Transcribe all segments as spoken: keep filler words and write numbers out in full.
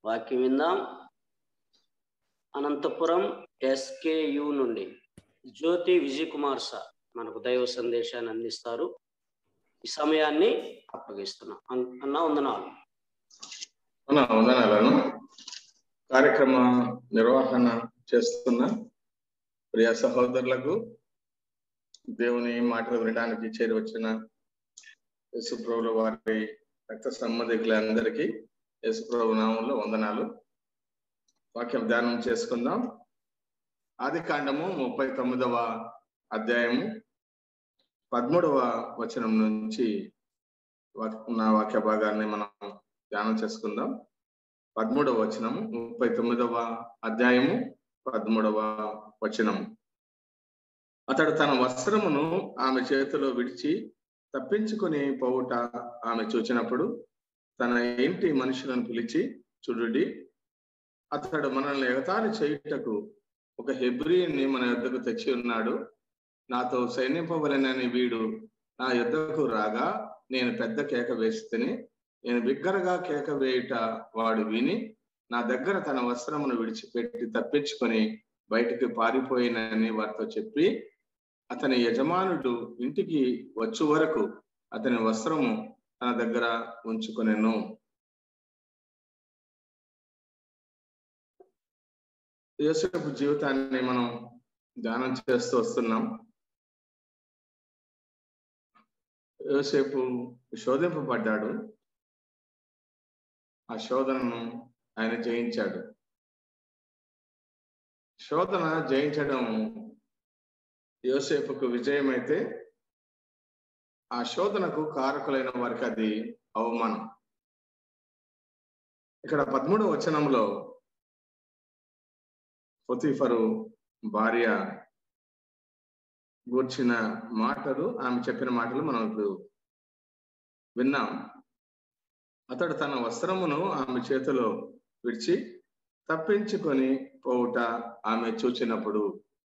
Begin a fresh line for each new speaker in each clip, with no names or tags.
వాక్యం విందాం. అనంతపురం ఎస్కేయు నుండి జ్యోతి విజయ్ కుమార్ సార్ మనకు దైవ సందేశాన్ని అందిస్తారు. ఈ సమయాన్ని అప్పగిస్తున్నాం. అన్న వందనాలు.
అన్న వందనాలను కార్యక్రమ నిర్వహణ చేస్తున్న ప్రియ సహోదరులకు, దేవుని మాటలు వినడానికి చేరి వచ్చిన యేసుప్రభుల వారి రక్త సంబంధికులందరికీ యేసుప్రభు నామంలో వందనాలు. వాక్యం ధ్యానం చేసుకుందాం. ఆది కాండము ముప్పై తొమ్మిదవ అధ్యాయము పదమూడవ వచనం నుంచి ఉన్న వాక్య భాగాన్ని మనం ధ్యానం చేసుకుందాం. పదమూడవ వచనము, ముప్పై తొమ్మిదవ అధ్యాయము పదమూడవ వచనము. అతడు తన వస్త్రమును ఆమె చేతిలో విడిచి తప్పించుకొని పోవుట ఆమె చూచినప్పుడు తన ఇంటి మనుషులను పిలిచి, చూడుడి, అతడు మనల్ని ఎగతాళి చేయుటకు ఒక హెబ్రీని మన యొద్దకు తెచ్చి ఉన్నాడు. నాతో సైన్యపవలనని వీడు నా యొద్దకు రాగా నేను పెద్ద కేక వేస్తుని, నేను బిగ్గరగా కేక వేయుట వాడు విని నా దగ్గర తన వస్త్రమును విడిచిపెట్టి తప్పించుకొని బయటికి పారిపోయినని వారితో చెప్పి, అతని యజమానుడు ఇంటికి వచ్చు వరకు అతని వస్త్రము తన దగ్గర ఉంచుకొనెను. యోసేపు జీవితాన్ని మనం ధ్యానం చేస్తూ వస్తున్నాం. యోసేపు శోధింపబడ్డాడు. ఆ శోధనను ఆయన జయించాడు. శోధన జయించడం యోసేపుకు విజయం అయితే, ఆ శోధనకు కారకులైన వారికి అది అవమానం. ఇక్కడ పదమూడవ వచనంలో పొతీఫరు భార్య గూర్చిన మాటలు, ఆమె చెప్పిన మాటలు మనం ఇప్పుడు విన్నాం. అతడు తన వస్త్రమును ఆమె చేతిలో విడిచి తప్పించుకొని పోవుట ఆమె చూచినప్పుడు.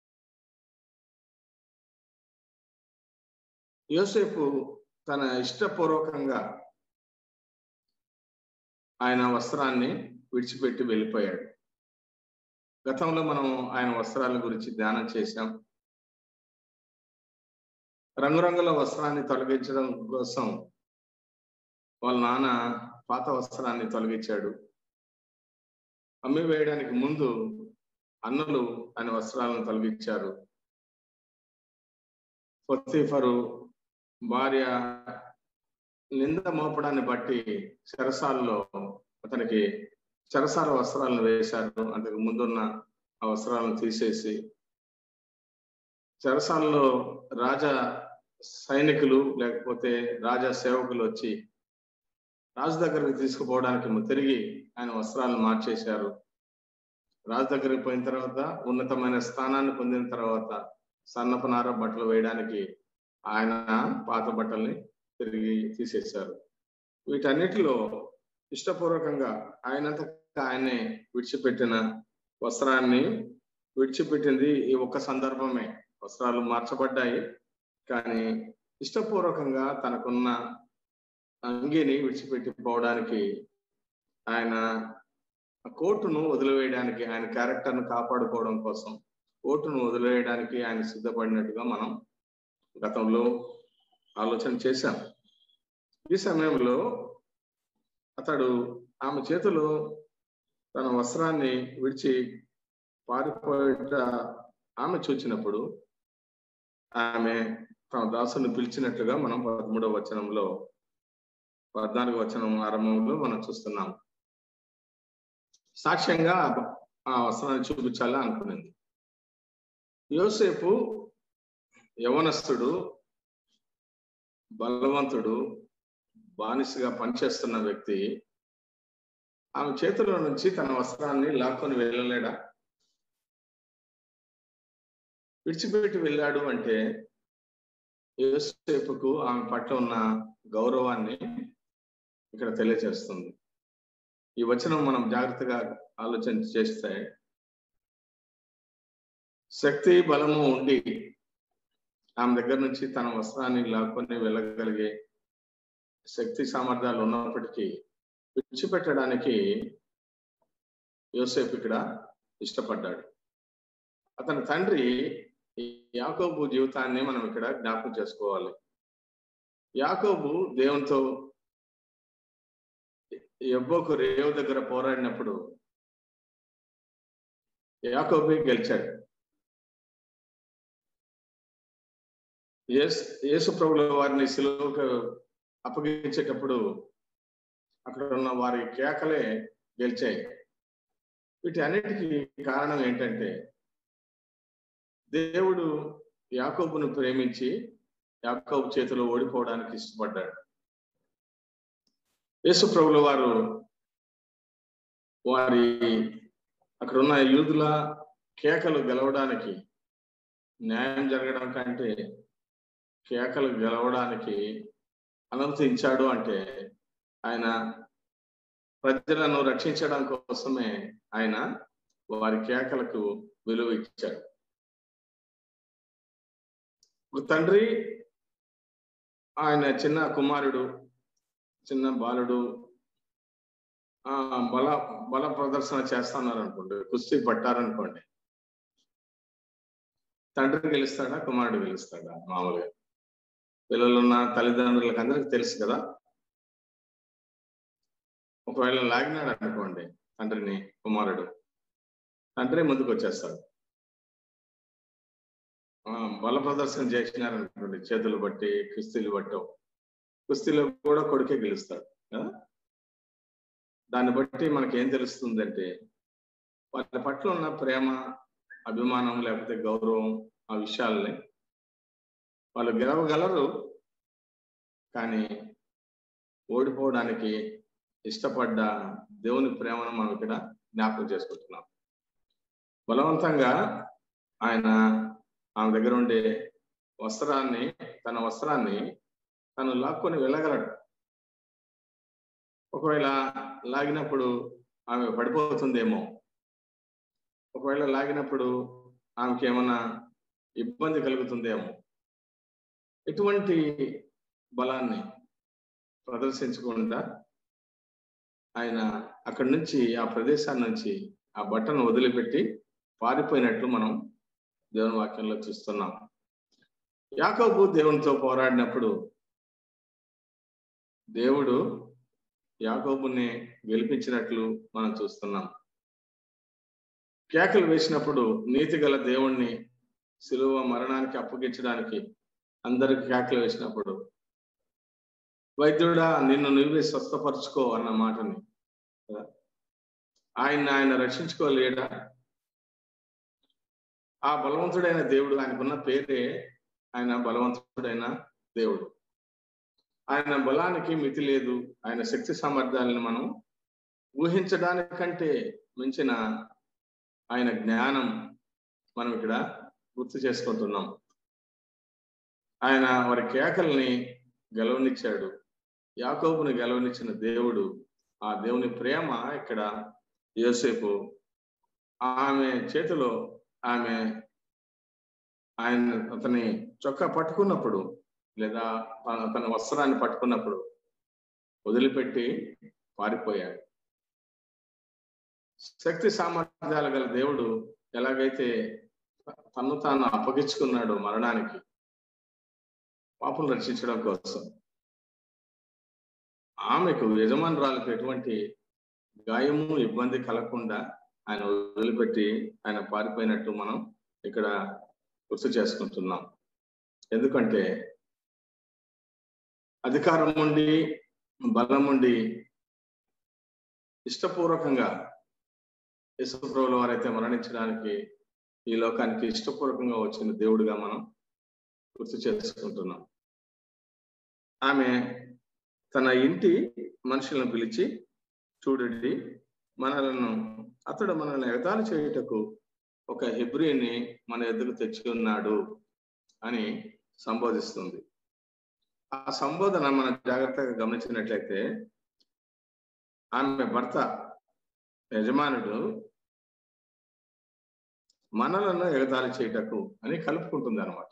యోసేపు తన ఇష్టపూర్వకంగా ఆయన వస్త్రాన్ని విడిచిపెట్టి వెళ్ళిపోయాడు. గతంలో మనం ఆయన వస్త్రాల గురించి ధ్యానం చేశాం. రంగురంగుల వస్త్రాన్ని తొలగించడం కోసం వాళ్ళ నాన్న పాత వస్త్రాన్ని తొలగించాడు. అమ్మి వేయడానికి ముందు అన్నలు ఆయన వస్త్రాలను తొలగించారు. పొతీఫరు భార్య నింద మోపడాన్ని బట్టి చెరసాలలో అతనికి చెరసాల వస్త్రాలను వేశారు. అంతకు ముందున్న ఆ వస్త్రాలను తీసేసి చెరసాలలో రాజా సైనికులు లేకపోతే రాజా సేవకులు వచ్చి రాజు దగ్గరికి తీసుకుపోవడానికి తిరిగి ఆయన వస్త్రాలను మార్చేశారు. రాజు దగ్గరికి పోయిన తర్వాత, ఉన్నతమైన స్థానాన్ని పొందిన తర్వాత సన్నపు నార బట్టలు వేయడానికి ఆయన పాత బట్టల్ని తిరిగి తీసేశారు. వీటన్నిటిలో ఇష్టపూర్వకంగా ఆయనంతటా ఆయనే విడిచిపెట్టిన వస్త్రాన్ని విడిచిపెట్టింది ఈ ఒక్క సందర్భమే. వస్త్రాలు మార్చబడ్డాయి, కానీ ఇష్టపూర్వకంగా తనకున్న అంగీని విడిచిపెట్టి పోవడానికి, ఆయన కోటును వదిలివేయడానికి, ఆయన క్యారెక్టర్ను కాపాడుకోవడం కోసం కోటును వదిలివేయడానికి ఆయన సిద్ధపడినట్టుగా మనం గతంలో ఆలోచన చేశాం. ఈ సమయంలో అతడు ఆమె చేతిలో తన వస్త్రాన్ని విడిచి పారిపోయేట ఆమె చూచినప్పుడు ఆమె తన దాసుని పిలిచినట్లుగా మనం పదమూడవ వచనంలో పద్నాలుగో వచనం ఆరంభంలో మనం చూస్తున్నాం. సాక్ష్యంగా ఆ వస్త్రాన్ని చూపించాలా అనుకునేది. యోసేపు యవనస్తుడు, బలవంతుడు, బానిసగా పనిచేస్తున్న వ్యక్తి ఆమె చేతిలో నుంచి తన వస్త్రాన్ని లాక్కొని వెళ్ళలేడా? విడిచిపెట్టి వెళ్ళాడు అంటే యోసేపుకు ఆమె పట్ల ఉన్న గౌరవాన్ని ఇక్కడ తెలియజేస్తుంది. ఈ వచనం మనం జాగ్రత్తగా ఆలోచన చేస్తే, శక్తి బలము ఉండి ఆమె దగ్గర నుంచి తన వస్త్రాన్ని లాక్కొని వెళ్ళగలిగే శక్తి సామర్థ్యాలు ఉన్నప్పటికీ విడిచిపెట్టడానికి యోసేపు ఇక్కడ ఇష్టపడ్డాడు. అతని తండ్రి యాకోబు జీవితాన్ని మనం ఇక్కడ జ్ఞాపకం చేసుకోవాలి. యాకోబు దేవునితో యబ్బోకు రేవు దగ్గర పోరాడినప్పుడు యాకోబే గెలిచాడు. యేసు యేసు ప్రభుల వారిని సిలువకు అప్పగించేటప్పుడు అక్కడ ఉన్న వారి కేకలే గెలిచాయి. వీటి అన్నిటికీ కారణం ఏంటంటే దేవుడు యాకోబును ప్రేమించి యాకోబు చేతిలో ఓడిపోవడానికి ఇష్టపడ్డాడు. యేసు ప్రభుల వారు వారి అక్కడ ఉన్న యూదుల కేకలు గెలవడానికి, న్యాయం జరగడం కంటే కేకలు గెలవడానికి అనుమతించాడు అంటే ఆయన ప్రజలను రక్షించడం కోసమే ఆయన వారి కేకలకు విలువ ఇచ్చాడు. తండ్రి ఆయన చిన్న కుమారుడు, చిన్న బాలుడు ఆ బల బల ప్రదర్శన చేస్తున్నారు అనుకోండి, కుస్తీ పట్టారనుకోండి, తండ్రి గెలుస్తాడా కుమారుడు గెలుస్తాడా? మామూలుగా పిల్లలున్న తల్లిదండ్రులకు అందరికి తెలుసు కదా. ఒకవేళ లాగినాడు అనుకోండి తండ్రిని కుమారుడు, తండ్రి ముందుకు వచ్చేస్తాడు. బల ప్రదర్శన చేసినారనుకోండి, చేతులు బట్టి కుస్తీలు బట్టో, కుస్తీలో కూడా కొడుకే గెలుస్తాడు కదా. దాన్ని బట్టి మనకేం తెలుస్తుంది అంటే వాళ్ళ పట్ల ఉన్న ప్రేమ, అభిమానం లేకపోతే గౌరవం, ఆ విషయాలని వాళ్ళు గెలవగలరు, కానీ ఓడిపోవడానికి ఇష్టపడ్డ దేవుని ప్రేమను మనం ఇక్కడ జ్ఞాపకం చేసుకుంటున్నాం. బలవంతంగా ఆయన ఆమె దగ్గర ఉండే వస్త్రాన్ని, తన వస్త్రాన్ని తను లాక్కొని వెళ్ళగలడు. ఒకవేళ లాగినప్పుడు ఆమె పడిపోతుందేమో, ఒకవేళ లాగినప్పుడు ఆమెకి ఏమన్నా ఇబ్బంది కలుగుతుందేమో. ఎటువంటి బలాన్ని ప్రదర్శించకుండా ఆయన అక్కడి నుంచి, ఆ ప్రదేశాన్ని నుంచి ఆ బట్టను వదిలిపెట్టి పారిపోయినట్లు మనం దేవుని వాక్యంలో చూస్తున్నాం. యాకోబు దేవునితో పోరాడినప్పుడు దేవుడు యాకోబుని గెలిపించినట్లు మనం చూస్తున్నాం. కేకలు వేసినప్పుడు నీతి గల దేవుణ్ణి సిలువ మరణానికి అప్పగించడానికి అందరికి కేకలు వేసినప్పుడు, వైద్యుడా నిన్ను నువ్వే స్వస్థపరచుకో అన్న మాటని ఆయన ఆయన రక్షించుకోలేడా? ఆ బలవంతుడైన దేవుడు, ఆయనకున్న పేరే ఆయన బలవంతుడైన దేవుడు. ఆయన బలానికి మితి లేదు. ఆయన శక్తి సామర్థ్యాలను మనం ఊహించడానికంటే మించిన ఆయన జ్ఞానం మనం ఇక్కడ గుర్తు చేసుకుంటున్నాం. ఆయన వారి కేకల్ని గెలవనిచ్చాడు. యాకోబుని గెలవనిచ్చిన దేవుడు, ఆ దేవుని ప్రేమ ఇక్కడ యోసేపు ఆమె చేతిలో, ఆమె ఆయన అతని చొక్కా పట్టుకున్నప్పుడు లేదా తన వస్త్రాన్ని పట్టుకున్నప్పుడు వదిలిపెట్టి పారిపోయాడు. శక్తి సామర్థ్యాలు గల దేవుడు ఎలాగైతే తను తాను అప్పగించుకున్నాడు మరణానికి, పాపను రక్షించడం కోసం, ఆమెకు యజమానురాలకు ఎటువంటి గాయము ఇబ్బంది కలగకుండా ఆయన వదిలిపెట్టి ఆయన పారిపోయినట్టు మనం ఇక్కడ గుర్తు చేసుకుంటున్నాం. ఎందుకంటే అధికారం ఉండి, బలం ఉండి, ఇష్టపూర్వకంగా యేసుప్రభుల వారైతే మరణించడానికి ఈ లోకానికి ఇష్టపూర్వకంగా వచ్చిన దేవుడిగా మనం గుర్తు చేసుకుంటున్నాం. ఆమె తన ఇంటి మనుషులను పిలిచి, చూడండి మనలను అతడు మనల్ని ఎగతాళి చేయుటకు ఒక హెబ్రీని మన ఎదురు తెచ్చి ఉన్నాడు అని సంబోధిస్తుంది. ఆ సంబోధన మనం జాగ్రత్తగా గమనించినట్లయితే ఆమె భర్త యజమానుడు మనలను ఎగతాళి చేయుటకు అని కలుపుకుంటుంది అన్నమాట.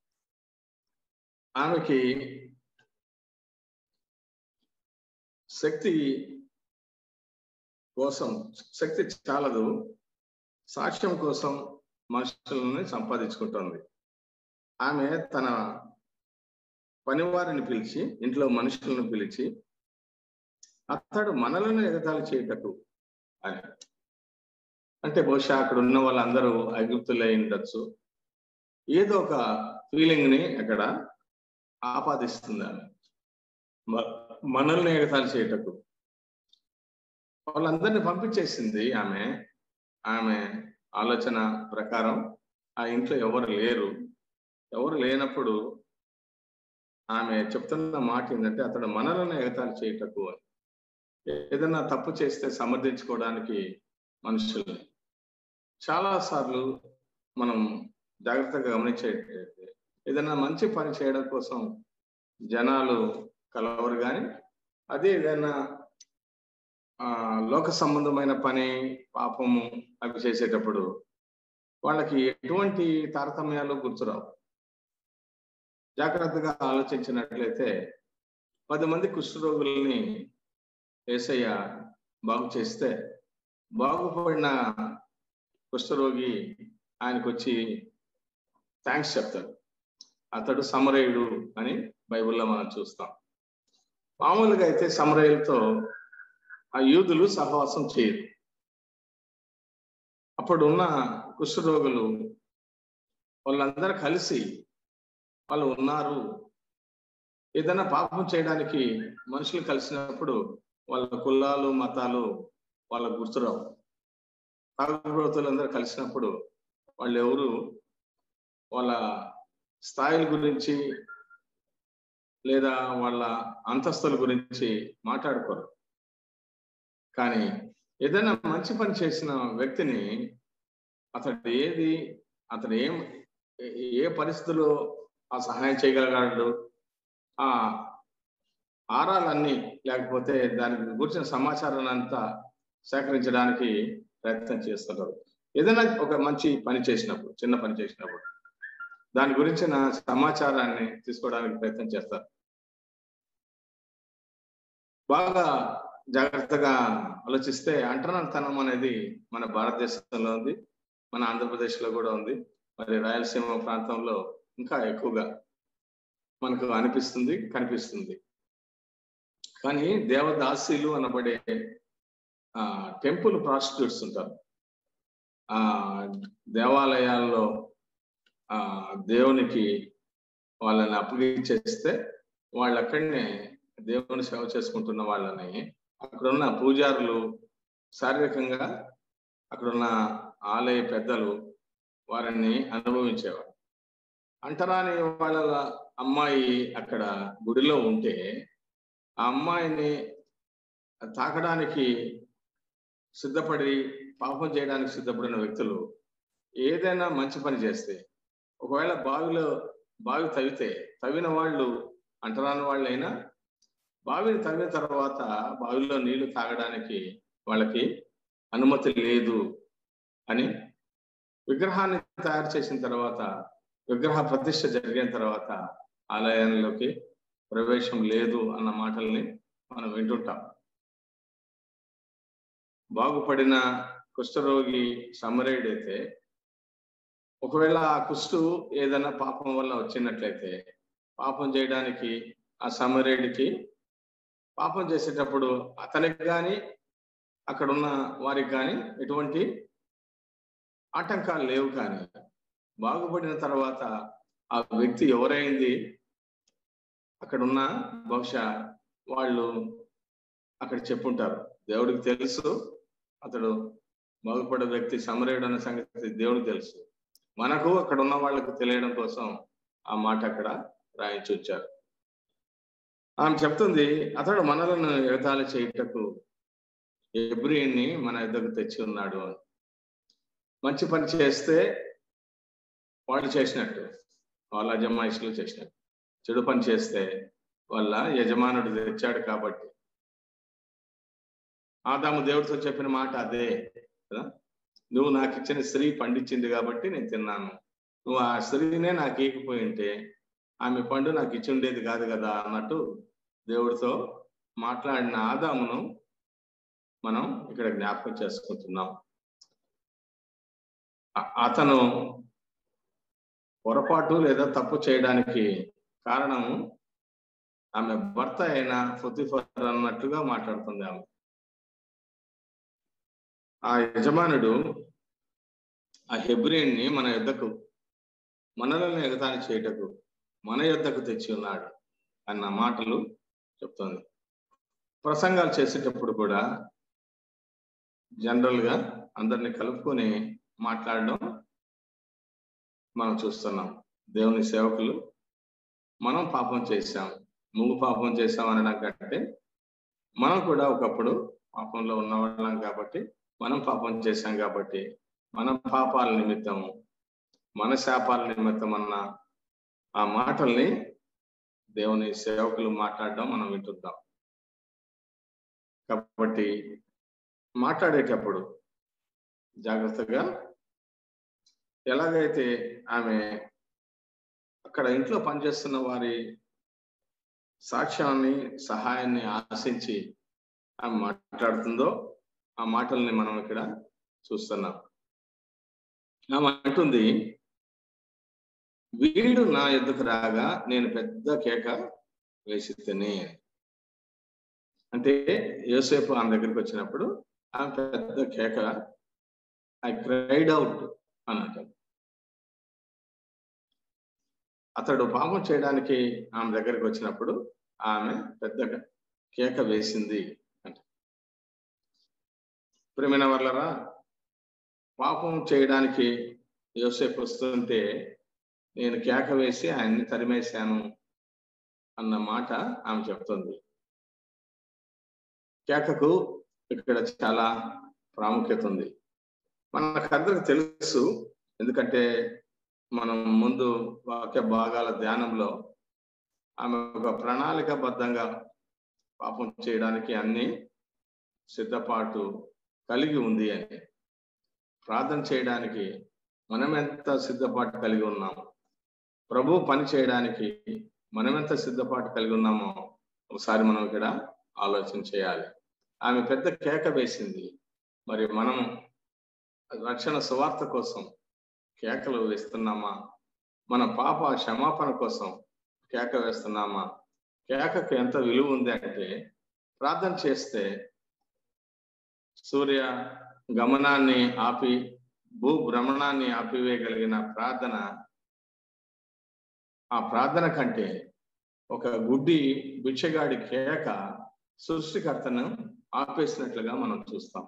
ఆమెకి శక్తి కోసం శక్తి చాలదు, సాక్ష్యం కోసం మనుషులని సంపాదించుకుంటుంది. ఆమె తన పనివారిని పిలిచి, ఇంట్లో మనుషులను పిలిచి, అతడు మనలను ఎగతాళి చేయటకు అని. అంటే బహుశా అక్కడ ఉన్న వాళ్ళందరూ ఐగుప్తులై ఉండొచ్చు. ఏదో ఒక ఫీలింగ్ ని అక్కడ ఆపాదిస్తుంది ఆమె, మనల్ని ఎగతాళి చేయటకు. వాళ్ళందరినీ పంపించేసింది ఆమె. ఆమె ఆలోచన ప్రకారం ఆ ఇంట్లో ఎవరు లేరు. ఎవరు లేనప్పుడు ఆమె చెప్తున్న మాట ఏంటంటే, అతడు మనలను ఎగతాళి చేయటకు అని. ఏదైనా తప్పు చేస్తే సమర్థించుకోవడానికి మనుషుల్ని చాలా సార్లు మనం జాగ్రత్తగా గమనించేటైతే, ఏదైనా మంచి పని చేయడం కోసం జనాలు కలవరు, కానీ అదే ఏదైనా ఆ లోక సంబంధమైన పని, పాపము అవి చేసేటప్పుడు వాళ్ళకి ఎటువంటి తారతమ్యాలు గుర్తురావు. జాగ్రత్తగా ఆలోచించినట్లయితే పది మంది కుష్ఠరోగుల్ని యేసయ్య బాగు చేస్తే, బాగుపడిన కుష్ఠరోగి ఆయనకు వచ్చి థ్యాంక్స్ చెప్తాడు. అతడు సమరయుడు అని బైబిల్లో మనం చూస్తాం. మామూలుగా అయితే సమరయులతో ఆ యూదులు సహవాసం చేయరు. అప్పుడు ఉన్న కుష్ఠరోగులు వాళ్ళందరూ కలిసి వాళ్ళు ఉన్నారు. ఏదైనా పాపం చేయడానికి మనుషులు కలిసినప్పుడు వాళ్ళ కులాలు, మతాలు వాళ్ళకు గుర్తురావు. తాగుబోతులందరూ కలిసినప్పుడు వాళ్ళు ఎవరు వాళ్ళ స్థాయిల గురించి లేదా వాళ్ళ అంతస్తుల గురించి మాట్లాడుకోరు. కానీ ఏదైనా మంచి పని చేసిన వ్యక్తిని అతడు ఏది అతడు ఏం ఏ పరిస్థితుల్లో ఆ సహాయం చేయగలగాడు, ఆ ఆరాలన్నీ లేకపోతే దానికి గురించిన సమాచారాన్ని అంతా సేకరించడానికి ప్రయత్నం చేస్తుంటారు. ఏదైనా ఒక మంచి పని చేసినప్పుడు, చిన్న పని చేసినప్పుడు దాని గురించిన సమాచారాన్ని తీసుకోవడానికి ప్రయత్నం చేస్తారు. బాగా జాగ్రత్తగా ఆలోచిస్తే అంటరానితనం అనేది మన భారతదేశంలో ఉంది, మన ఆంధ్రప్రదేశ్లో కూడా ఉంది, మరి రాయలసీమ ప్రాంతంలో ఇంకా ఎక్కువగా మనకు అనిపిస్తుంది, కనిపిస్తుంది. కానీ దేవదాసీలు అనబడే ఆ టెంపుల్ ప్రాస్టిట్యూట్స్ ఉంటారు. ఆ దేవాలయాల్లో ఆ దేవునికి వాళ్ళని అప్పగించేస్తే వాళ్ళు అక్కడనే దేవుని సేవ చేసుకుంటున్న వాళ్ళని అక్కడున్న పూజారులు, శారీరకంగా అక్కడున్న ఆలయ పెద్దలు వారిని అనుభవించేవారు. అంటరాని వాళ్ళ అమ్మాయి అక్కడ గుడిలో ఉంటే ఆ అమ్మాయిని తాకడానికి సిద్ధపడి, పాపం చేయడానికి సిద్ధపడిన వ్యక్తులు ఏదైనా మంచి పని చేస్తే, ఒకవేళ బావిలో బావి తవ్వితే తవ్విన వాళ్ళు అంటరాని వాళ్ళైనా బావిని తవ్విన తర్వాత బావిలో నీళ్లు తాగడానికి వాళ్ళకి అనుమతి లేదు అని, విగ్రహాన్ని తయారు చేసిన తర్వాత, విగ్రహ ప్రతిష్ఠ జరిగిన తర్వాత ఆలయంలోకి ప్రవేశం లేదు అన్న మాటల్ని మనం వింటుంటాం. బాగుపడిన కుష్ఠరోగి సమరయుడైతే ఒకవేళ ఆ కుష్టు ఏదైనా పాపం వల్ల వచ్చినట్లయితే, పాపం చేయడానికి ఆ సమరయుడికి పాపం చేసేటప్పుడు అతనికి కానీ అక్కడున్న వారికి కానీ ఎటువంటి ఆటంకాలు లేవు. కానీ బాగుపడిన తర్వాత ఆ వ్యక్తి ఎవరైంది అక్కడున్న బహుశా వాళ్ళు అక్కడ చెప్పుంటారు, దేవుడికి తెలుసు అతడు బాగుపడే వ్యక్తి సమరయుడు అన్న సంగతి దేవుడికి తెలుసు, మనకు అక్కడ ఉన్న వాళ్ళకు తెలియడం కోసం ఆ మాట అక్కడ రాయించి వచ్చారు. ఆమె చెప్తుంది, అతడు మనలను ఎగతాళి చేయుటకు ఎబ్రీని మన ఎద్దకు తెచ్చి ఉన్నాడు అని. మంచి పని చేస్తే వాళ్ళు చేసినట్టు, వాళ్ళ అజమాయిషులు చేసినట్టు. చెడు పని చేస్తే వాళ్ళ యజమానుడు తెచ్చాడు కాబట్టి. ఆదాము దేవుడితో చెప్పిన మాట అదే కదా, నువ్వు నాకు ఇచ్చిన స్త్రీ పండించింది కాబట్టి నేను తిన్నాను, నువ్వు ఆ స్త్రీనే నాకు ఈకపోయి ఉంటే ఆమె పండు నాకు ఇచ్చి ఉండేది కాదు కదా అన్నట్టు దేవుడితో మాట్లాడిన ఆదామును మనం ఇక్కడ జ్ఞాపకం చేసుకుంటున్నాం. అతను పొరపాటు లేదా తప్పు చేయడానికి కారణం ఆమె భర్త అయిన పొతిఫర్ అన్నట్టుగా మాట్లాడుతుంది ఆమె. ఆ యజమానుడు ఆ హెబ్రీని మన యుద్ధకు మనలను ఎగతాళి చేయటకు మన యుద్ధకు తెచ్చి ఉన్నాడు అన్న మాటలు చెప్తుంది. ప్రసంగాలు చేసేటప్పుడు కూడా జనరల్ గా అందరినీ కలుపుకొని మాట్లాడడం మనం చూస్తున్నాం. దేవుని సేవకులు మనం పాపం చేశాం, నువ్వు పాపం చేశాం అనడం కంటే మనం కూడా ఒకప్పుడు పాపంలో ఉన్నవాళ్ళం కాబట్టి, మనం పాపం చేశాం కాబట్టి మన పాపాల నిమిత్తము మన శాపాల నిమిత్తం అన్న ఆ మాటల్ని దేవుని సేవకులు మాట్లాడడం మనం వింటున్నాం. కాబట్టి మాట్లాడేటప్పుడు జాగ్రత్తగా, ఎలాగైతే ఆమె అక్కడ ఇంట్లో పనిచేస్తున్న వారి సాక్ష్యాన్ని సహాయాన్ని ఆశించి ఆమె మాట్లాడుతుందో ఆ మాటల్ని మనం ఇక్కడ చూస్తున్నాం. ఆమె అంటుంది, వీడు నా ఎద్దుకు రాగా నేను పెద్ద కేక వేసి తిని. అంటే యోసేపు ఆమె దగ్గరికి వచ్చినప్పుడు ఆమె పెద్ద కేక, ఐ క్రైడ్ అవుట్ అని అంటాడు. అతడు పాపం చేయడానికి ఆమె దగ్గరికి వచ్చినప్పుడు ఆమె పెద్ద కేక వేసింది అంట. ప్రియమైన వాళ్ళరా, పాపం చేయడానికి యోసేపు వస్తుంటే నేను కేక వేసి ఆయన్ని తరిమేశాను అన్న మాట ఆమె చెప్తుంది. కేకకు ఇక్కడ చాలా ప్రాముఖ్యత ఉంది. మనకందరికి తెలుసు, ఎందుకంటే మనం ముందు వాక్య భాగాల ధ్యానంలో ఆమె ఒక ప్రణాళికాబద్ధంగా పాపం చేయడానికి అన్ని సిద్ధపాటు కలిగి ఉంది అని. ప్రార్థన చేయడానికి మనం ఎంత సిద్ధపాటు కలిగి ఉన్నాము, ప్రభు పని చేయడానికి మనం ఎంత సిద్ధపాటు కలిగి ఉన్నామో ఒకసారి మనం ఇక్కడ ఆలోచన చేయాలి. ఆమె పెద్ద కేక వేసింది. మరి మనం రక్షణ సువార్త కోసం కేకలు వేస్తున్నామా? మన పాప క్షమాపణ కోసం కేక వేస్తున్నామా? కేకకు ఎంత విలువ ఉంది అంటే, ప్రార్థన చేస్తే సూర్య గమనాన్ని ఆపి భూ భ్రమణాన్ని ఆపివేయగలిగిన ప్రార్థన, ఆ ప్రార్థన కంటే ఒక గుడ్డి భిక్షగాడి కేక సృష్టికర్తను ఆపేసినట్లుగా మనం చూస్తాం.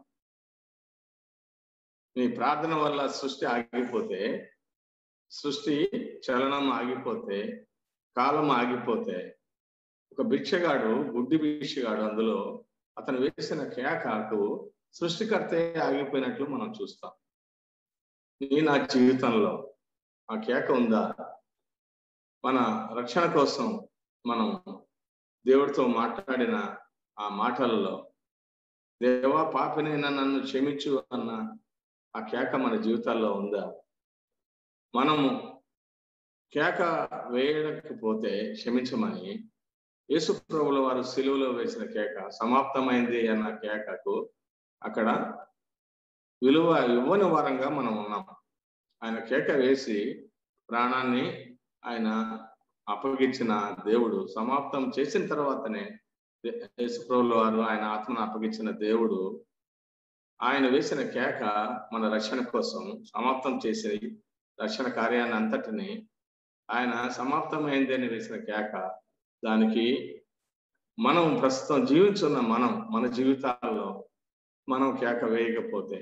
నీ ప్రార్థన వల్ల సృష్టి ఆగిపోతే, సృష్టి చలనం ఆగిపోతే, కాలం ఆగిపోతే, ఒక భిక్షగాడు గుడ్డి భిక్షగాడు అందులో అతను వేసిన కేకకు సృష్టికర్తే ఆగిపోయినట్లు మనం చూస్తాం. నీ నా జీవితంలో ఆ కేక ఉందా? మన రక్షణ కోసం మనం దేవుడితో మాట్లాడిన ఆ మాటలలో, దేవా పాపినైనా నన్ను క్షమించు అన్న ఆ కేక మన జీవితాల్లో ఉందా? మనము కేక వేయకపోతే క్షమించమని యేసు ప్రభువుల వారు సిలువలో వేసిన కేక, సమాప్తమైంది అన్న కేకకు అక్కడ విలువ ఇవ్వని వారంగా మనం ఉన్నాం. ఆయన కేక వేసి ప్రాణాన్ని ఆయన అప్పగించిన దేవుడు, సమాప్తం చేసిన తర్వాతనే యేసు ప్రభువుల వారు ఆయన ఆత్మను అప్పగించిన దేవుడు, ఆయన వేసిన కేక మన రక్షణ కోసం సమాప్తం చేసి రక్షణ కార్యాన్ని అంతటిని ఆయన సమాప్తమైంది అని వేసిన కేక. దానికి మనం ప్రస్తుతం జీవించున్న మనం మన జీవితాల్లో మనం కేక వేయకపోతే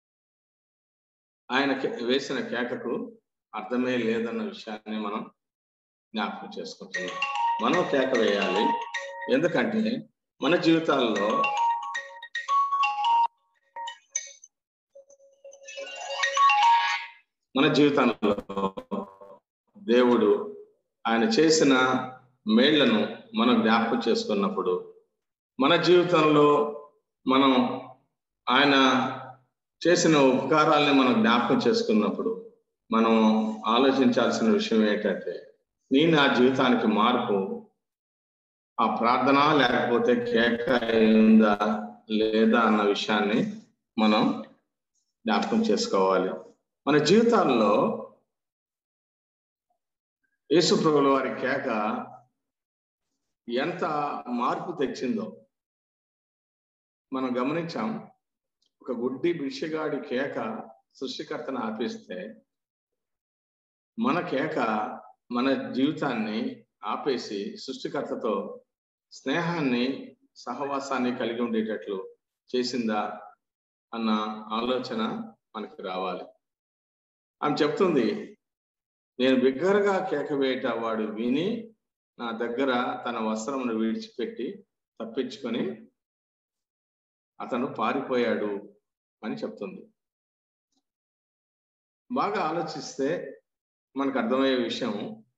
ఆయన వేసిన కేకకు అర్థమే లేదన్న విషయాన్ని మనం జ్ఞాపకం చేసుకుంటున్నాం. మనం కేక వేయాలి. ఎందుకంటే మన జీవితాల్లో మన జీవితంలో దేవుడు ఆయన చేసిన మేళ్లను మనం జ్ఞాపకం చేసుకున్నప్పుడు, మన జీవితంలో మనం ఆయన చేసిన ఉపకారాలని మనం జ్ఞాపకం చేసుకున్నప్పుడు మనం ఆలోచించాల్సిన విషయం ఏంటంటే, నీ నా జీవితానికి మార్పు ఆ ప్రార్థన లేకపోతే కేక ఉందా లేదా అన్న విషయాన్ని మనం జ్ఞాపకం చేసుకోవాలి. మన జీవితాల్లో యేసు ప్రభువుల వారి కేక ఎంత మార్పు తెచ్చిందో మనం గమనించాం. ఒక గుడ్డి బిక్షగాడి కేక సృష్టికర్తను ఆపేస్తే, మన కేక మన జీవితాన్ని ఆపేసి సృష్టికర్తతో స్నేహాన్ని సహవాసాన్ని కలిగి ఉండేటట్లు చేసిందా అన్న ఆలోచన మనకి రావాలి. ఆమె చెప్తుంది, నేను బిగ్గరగా కేక వేయట వాడు విని నా దగ్గర తన వస్త్రమును విడిచిపెట్టి తప్పించుకొని అతను పారిపోయాడు అని చెప్తుంది. బాగా ఆలోచిస్తే మనకు అర్థమయ్యే విషయం,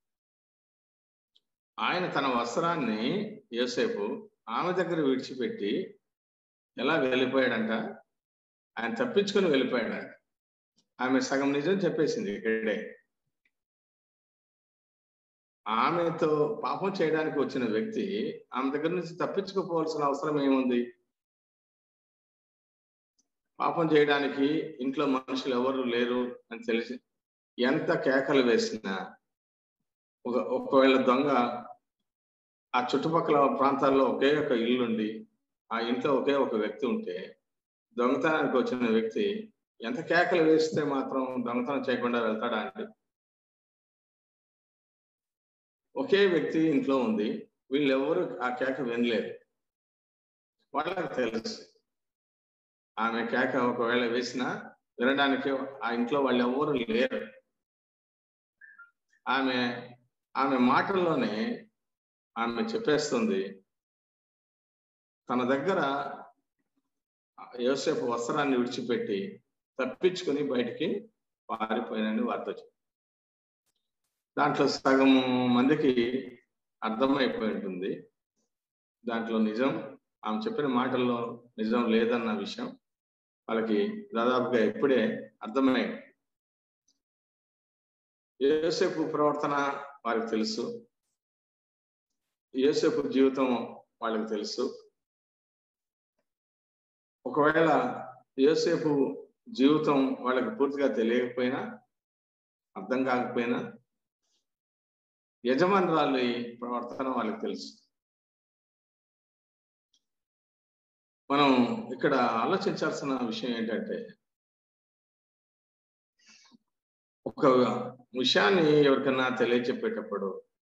ఆయన తన వస్త్రాన్ని యోసేపు ఆమె దగ్గర విడిచిపెట్టి ఎలా వెళ్ళిపోయాడంట, ఆయన తప్పించుకొని వెళ్ళిపోయాడంట. ఆమె సగం నిజం చెప్పేసింది ఇక్కడే. ఆమెతో పాపం చేయడానికి వచ్చిన వ్యక్తి ఆమె దగ్గర నుంచి తప్పించుకోపోవాల్సిన అవసరం ఏముంది? పాపం చేయడానికి ఇంట్లో మనుషులు ఎవరు లేరు అని తెలిసి ఎంత కేకలు వేసినా, ఒక ఒకవేళ దొంగ ఆ చుట్టుపక్కల ప్రాంతాల్లో ఒకే ఒక ఇల్లుండి ఆ ఇంట్లో ఒకే ఒక వ్యక్తి ఉంటే, దొంగతనానికి వచ్చిన వ్యక్తి ఎంత కేకలు వేస్తే మాత్రం దొంగతనం చేయకుండా వెళ్తాడా అండి? ఒకే వ్యక్తి ఇంట్లో ఉంది, వీళ్ళెవరు ఆ కేక వినలేదు. వాళ్ళకి తెలుసు ఆమె కేక ఒకవేళ వేసినా వినడానికి ఆ ఇంట్లో వాళ్ళు ఎవరు లేరు. ఆమె ఆమె మాటల్లోనే ఆమె చెప్పేస్తుంది, తన దగ్గర యోసేపు వస్త్రాన్ని విడిచిపెట్టి తప్పించుకొని బయటికి పారిపోయినని వార్త వచ్చింది. దాంట్లో సగం మందికి అర్థమైపోయి ఉంటుంది. దాంట్లో నిజం, ఆమె చెప్పిన మాటల్లో నిజం లేదన్న విషయం వాళ్ళకి దాదాపుగా ఇప్పుడే అర్థమైంది. యోసేపు ప్రవర్తన వారికి తెలుసు, యోసేపు జీవితం వాళ్ళకి తెలుసు. ఒకవేళ యోసేపు జీవితం వాళ్ళకి పూర్తిగా తెలియకపోయినా, అర్థం కాకపోయినా, యజమానురాలి ప్రవర్తన వాళ్ళకి తెలుసు. మనం ఇక్కడ ఆలోచించాల్సిన విషయం ఏంటంటే, ఒక విషయాన్ని ఎవరికన్నా తెలియచెప్పేటప్పుడు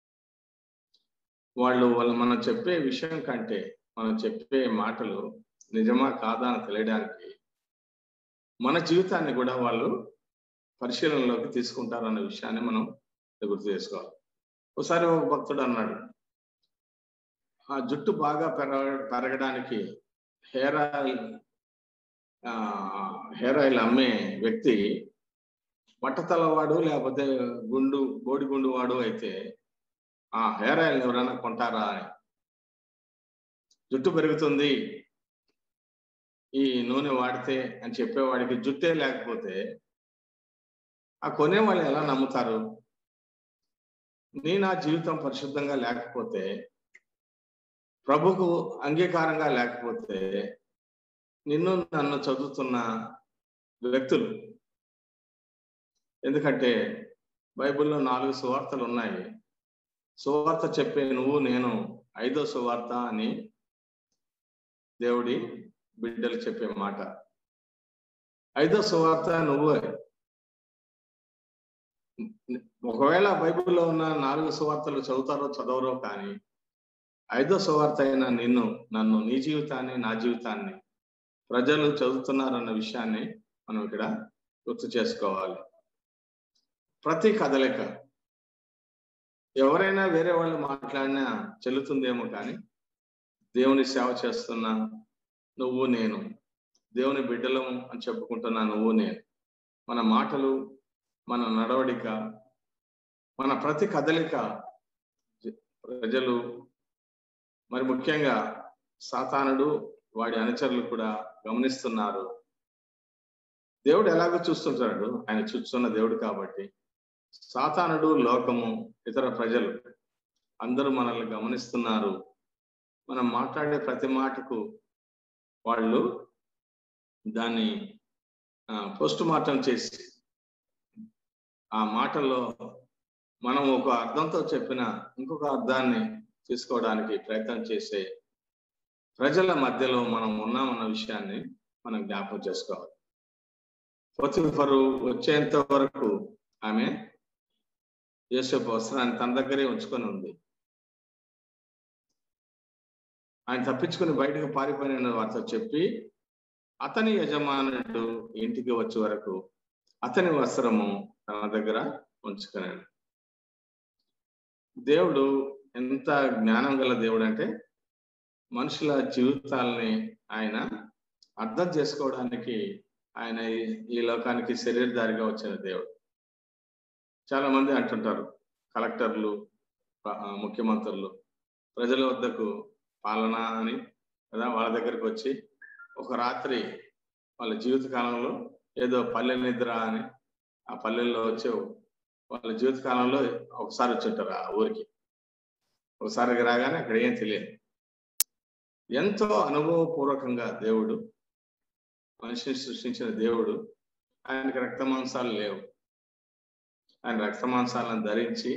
వాళ్ళు వాళ్ళు మనం చెప్పే విషయం కంటే మనం చెప్పే మాటలు నిజమా కాదా అని తెలియడానికి మన జీవితాన్ని కూడా వాళ్ళు పరిశీలనలోకి తీసుకుంటారన్న విషయాన్ని మనం గుర్తు చేసుకోవాలి. ఒకసారి ఒక భక్తుడు అన్నాడు, ఆ జుట్టు బాగా పెరగ పెరగడానికి హెయిర్ ఆయిల్ హెయిర్ ఆయిల్ అమ్మే వ్యక్తి బట్టతలవాడు లేకపోతే గుండు బోడి గుండు వాడు అయితే ఆ హెయిర్ ఆయిల్ ఎవరైనా కొంటారా అని. జుట్టు పెరుగుతుంది ఈ నూనె వాడితే అని చెప్పేవాడికి జుట్టే లేకపోతే ఆ కొనేవాళ్ళు ఎలా నమ్ముతారు? నీ నా జీవితం పరిశుద్ధంగా లేకపోతే, ప్రభుకు అంగీకారంగా లేకపోతే, నిన్ను నన్ను చదువుతున్న వ్యక్తులు, ఎందుకంటే బైబిల్లో నాలుగు సువార్తలు ఉన్నాయి. సువార్త చెప్పే నువ్వు నేను ఐదో సువార్త అని దేవుడి బిడ్డలు చెప్పే మాట. ఐదో సువార్త నువ్వే. ఒకవేళ బైబిల్లో ఉన్న నాలుగు సువార్తలు చదువుతారో చదవరో కానీ ఐదో సువార్త అయిన నిన్ను నన్ను నీ జీవితాన్ని నా జీవితాన్ని ప్రజలు చదువుతున్నారన్న విషయాన్ని మనం ఇక్కడ గుర్తు చేసుకోవాలి. ప్రతి కదలిక ఎవరైనా వేరే వాళ్ళు మాట్లాడినా చెల్లుతుందేమో కానీ దేవుని సేవ చేస్తున్నా నువ్వు నేను, దేవుని బిడ్డలం అని చెప్పుకుంటున్నా నువ్వు నేను, మన మాటలు, మన నడవడిక, మన ప్రతి కదలిక ప్రజలు, మరి ముఖ్యంగా సాతానుడు వాడి అనుచరులు కూడా గమనిస్తున్నారు. దేవుడు ఎలాగో చూస్తుంటాడు, ఆయన చూస్తున్న దేవుడు కాబట్టి. సాతానుడు, లోకము, ఇతర ప్రజలు అందరూ మనల్ని గమనిస్తున్నారు. మనం మాట్లాడే ప్రతి మాటకు వాళ్ళు దాన్ని పోస్ట్ మార్టం చేసి ఆ మాటల్లో మనం ఒక అర్థంతో చెప్పిన ఇంకొక అర్థాన్ని తీసుకోవడానికి ప్రయత్నం చేసే ప్రజల మధ్యలో మనం ఉన్నామన్న విషయాన్ని మనం జ్ఞాపకం చేసుకోవాలి. పోతీఫరు వచ్చేంత వరకు ఆమె యోసేపు వస్త్రాన్ని తన దగ్గరే ఉంచుకొని ఉంది. ఆయన తప్పించుకుని బయటకు పారిపోయిన వారితో చెప్పి అతని యజమానుడు ఇంటికి వచ్చే వరకు అతని వస్త్రము తన దగ్గర ఉంచుకున్నాడు. దేవుడు ఎంత జ్ఞానం గల దేవుడు అంటే మనుషుల జీవితాలని ఆయన అర్థం చేసుకోవడానికి ఆయన ఈ లోకానికి శరీరధారిగా వచ్చిన దేవుడు. చాలా మంది అంటుంటారు, కలెక్టర్లు, ముఖ్యమంత్రులు ప్రజల వద్దకు పాలన అని కదా, వాళ్ళ దగ్గరకు వచ్చి ఒక రాత్రి వాళ్ళ జీవిత కాలంలో ఏదో పల్లె నిద్ర అని ఆ పల్లెల్లో వచ్చే వాళ్ళ జీవిత కాలంలో ఒకసారి వచ్చి ఉంటారు ఆ ఊరికి. ఒకసారికి రాగానే అక్కడ ఏం తెలియదు. ఎంతో అనుభవపూర్వకంగా దేవుడు మనిషిని సృష్టించిన దేవుడు, ఆయనకి రక్త మాంసాలు లేవు. ఆయన రక్త మాంసాలను ధరించి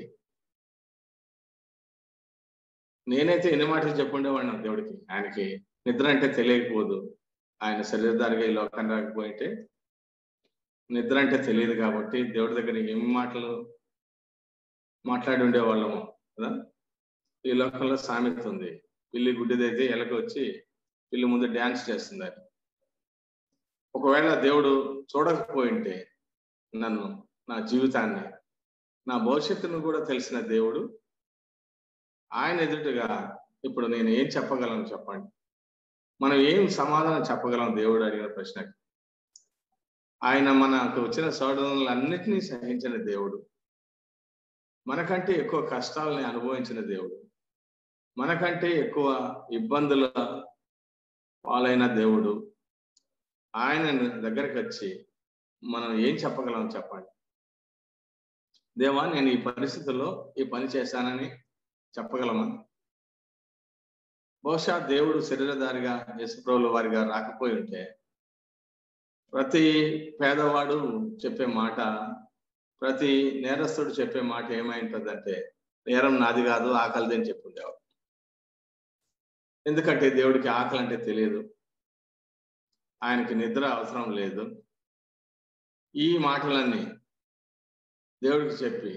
నేనైతే ఎన్ని మాటలు చెప్పుండేవాడినా దేవుడికి. ఆయనకి నిద్ర అంటే తెలియకపోదు. ఆయన శరీరధారిగా ఈ లోకాన్ని రాకపోయింటే నిద్ర అంటే తెలియదు కాబట్టి దేవుడి దగ్గర ఏమి మాటలు మాట్లాడి ఉండేవాళ్ళము కదా. ఈ లోకంలో సామెత ఉంది, పిల్లి గుడ్డిదైతే ఎలక వచ్చి పిల్లి ముందు డ్యాన్స్ చేస్తుంది. ఒకవేళ దేవుడు చూడకపోయింటే నన్ను, నా జీవితాన్ని, నా భవిష్యత్తును కూడా తెలిసిన దేవుడు ఆయన ఎదుటగా ఇప్పుడు నేను ఏం చెప్పగలను చెప్పండి? మనం ఏం సమాధానం చెప్పగలం దేవుడు అడిగిన ప్రశ్నకి? ఆయన మనకు వచ్చిన శోధనలన్నిటినీ సహించిన దేవుడు, మనకంటే ఎక్కువ కష్టాలని అనుభవించిన దేవుడు, మనకంటే ఎక్కువ ఇబ్బందుల పాలైన దేవుడు, ఆయన దగ్గరికి వచ్చి మనం ఏం చెప్పగలం చెప్పండి? దేవా, నేను ఈ పరిస్థితుల్లో ఈ పని చేశానని చెప్పగలమా? బహుశా దేవుడు శరీరధారిగా యేసుప్రభుల వారిగా రాకపోయి ఉంటే ప్రతి పేదవాడు చెప్పే మాట, ప్రతి నేరస్తుడు చెప్పే మాట ఏమై ఉంటుందంటే నేరం నాది కాదు, ఆకలిది అని చెప్పుండేవాడు. ఎందుకంటే దేవుడికి ఆకలి అంటే తెలియదు, ఆయనకి నిద్ర అవసరం లేదు. ఈ మాటలన్నీ దేవుడికి చెప్పి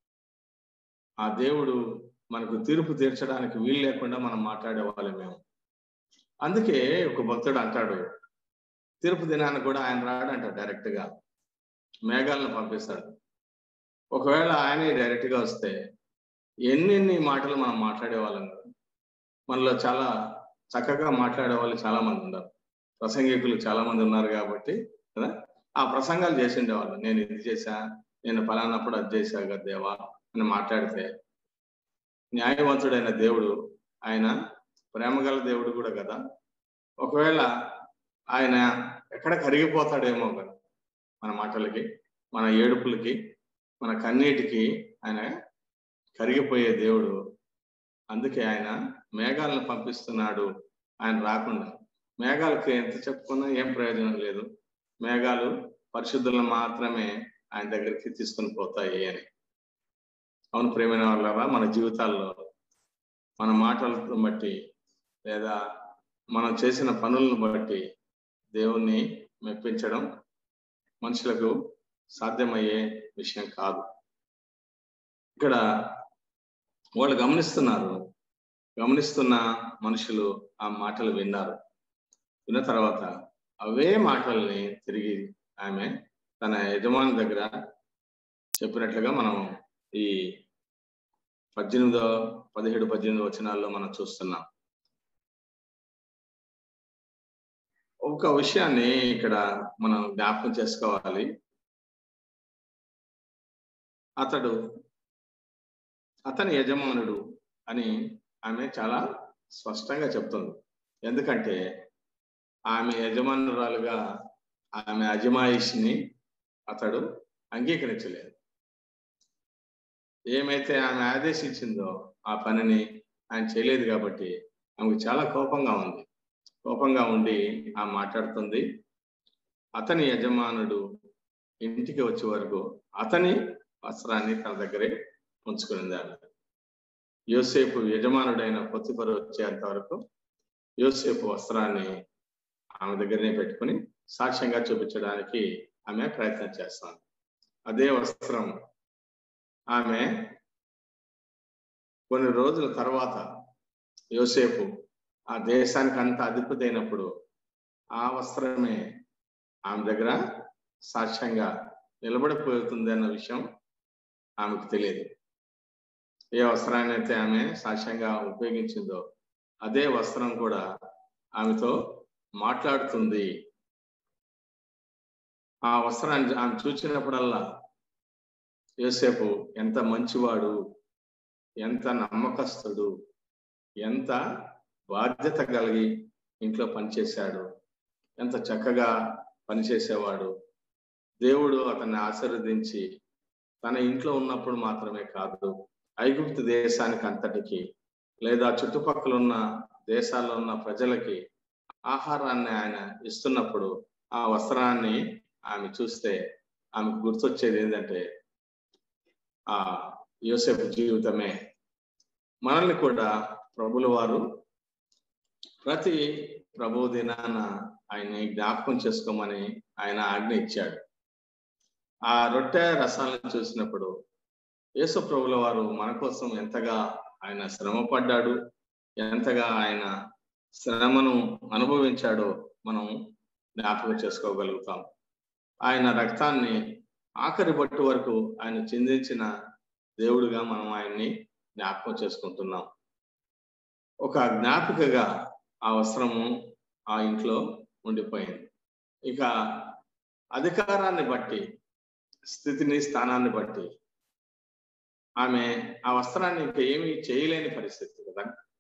ఆ దేవుడు మనకు తీర్పు తీర్చడానికి వీలు లేకుండా మనం మాట్లాడేవాళ్ళం మేము. అందుకే ఒక భక్తుడు అంటాడు, తీర్పు దినాన్ని కూడా ఆయన రాడంట, డైరెక్ట్ గా మేఘాలను పంపిస్తాడు. ఒకవేళ ఆయనే డైరెక్ట్ గా వస్తే ఎన్నెన్ని మాటలు మనం మాట్లాడేవాళ్ళం కదా. మనలో చాలా చక్కగా మాట్లాడే వాళ్ళు చాలా మంది ఉన్నారు, ప్రసంగికులు చాలా మంది ఉన్నారు కాబట్టి కదా, ఆ ప్రసంగాలు చేసి ఉండేవాళ్ళు. నేను ఇది చేశా, నేను ఫలానప్పుడు అది చేశా కదా దేవా అని మాట్లాడితే, న్యాయవంతుడైన దేవుడు, ఆయన ప్రేమగల దేవుడు కూడా కదా, ఒకవేళ ఆయన ఎక్కడ కరిగిపోతాడేమో కదా మన మాటలకి, మన ఏడుపులకి, మన కన్నీటికి ఆయన కరిగిపోయే దేవుడు. అందుకే ఆయన మేఘాలను పంపిస్తున్నాడు. ఆయన రాకుండా మేఘాలకి ఎంత చెప్పుకున్నా ఏం ప్రయోజనం లేదు, మేఘాలు పరిశుద్ధులను మాత్రమే ఆయన దగ్గరికి తీసుకొని పోతాయి అని. అవును ప్రేమైన వాళ్ళ, మన జీవితాల్లో మన మాటలతో బట్టి లేదా మనం చేసిన పనులను బట్టి దేవుణ్ణి మెప్పించడం మనుషులకు సాధ్యమయ్యే విషయం కాదు. ఇక్కడ వాళ్ళు గమనిస్తున్నారు, గమనిస్తున్న మనుషులు ఆ మాటలు విన్నారు. విన్న తర్వాత అవే మాటల్ని తిరిగి ఆమె తన యజమాని దగ్గర చెప్పినట్లుగా మనం ఈ పద్దెనిమిదో పదిహేడు పద్దెనిమిది వచనాల్లో మనం చూస్తున్నాం. ఒక విషయాన్ని ఇక్కడ మనం జ్ఞాపకం చేసుకోవాలి. అతడు అతని యజమానుడు అని ఆమె చాలా స్పష్టంగా చెప్తుంది. ఎందుకంటే ఆమె యజమానురాలుగా ఆమె అజమాయిషిని అతడు అంగీకరించలేదు. ఏమైతే ఆమె ఆదేశించిందో ఆ పనిని ఆయన చేయలేదు కాబట్టి ఆమెకు చాలా కోపంగా ఉంది. కోపంగా ఉండి ఆ మాట్లాడుతుంది. అతని యజమానుడు ఇంటికి వచ్చే వరకు అతని వస్త్రాన్ని తన దగ్గరే ఉంచుకునింది ఆమె. యోసేపు యజమానుడైన పొతిఫరు వచ్చేంత వరకు యోసేపు వస్త్రాన్ని ఆమె దగ్గరనే పెట్టుకుని సాక్ష్యంగా చూపించడానికి ఆమె ప్రయత్నం చేస్తాను. అదే వస్త్రం ఆమె కొన్ని రోజుల తర్వాత యోసేపు ఆ దేశానికి అంత అధిపతి అయినప్పుడు ఆ వస్త్రమే ఆమె దగ్గర సాక్ష్యంగా నిలబడిపోతుంది అన్న విషయం ఆమెకు తెలియదు. ఏ వస్త్రాన్ని అయితే ఆమె సాక్ష్యంగా ఉపయోగించిందో అదే వస్త్రం కూడా ఆమెతో మాట్లాడుతుంది. ఆ వస్త్రాన్ని ఆమె చూసినప్పుడల్లా యోసేపు ఎంత మంచివాడు, ఎంత నమ్మకస్తుడు, ఎంత బాధ్యత కలిగి ఇంట్లో పనిచేశాడు, ఎంత చక్కగా పనిచేసేవాడు, దేవుడు అతన్ని ఆశీర్వదించి తన ఇంట్లో ఉన్నప్పుడు మాత్రమే కాదు ఐగుప్తు దేశానికి అంతటికి లేదా చుట్టుపక్కల ఉన్న దేశాల్లో ఉన్న ప్రజలకి ఆహారాన్ని ఆయన ఇస్తున్నప్పుడు ఆ వస్త్రాన్ని ఆమె చూస్తే ఆమెకు గుర్తొచ్చేది ఏంటంటే ఆ యోసేపు జీవితమే. మనల్ని కూడా ప్రభుల వారు ప్రతి ప్రభు దినాన ఆయన్ని జ్ఞాపకం చేసుకోమని ఆయన ఆజ్ఞ ఇచ్చాడు. ఆ రొట్టె రసాలను చూసినప్పుడు యేసు ప్రభుల వారు మన కోసం ఎంతగా ఆయన శ్రమ పడ్డాడు, ఎంతగా ఆయన శ్రమను అనుభవించాడో మనం జ్ఞాపకం చేసుకోగలుగుతాం. ఆయన రక్తాన్ని ఆఖరి బట్టు వరకు ఆయన చిందించిన దేవుడిగా మనం ఆయన్ని జ్ఞాపకం చేసుకుంటున్నాం. ఒక జ్ఞాపికగా ఆ వస్త్రము ఆ ఇంట్లో ఉండిపోయింది. ఇక అధికారాన్ని బట్టి, స్థితిని, స్థానాన్ని బట్టి ఆమె ఆ వస్త్రాన్ని ఇంకా ఏమీ చేయలేని పరిస్థితి కదా.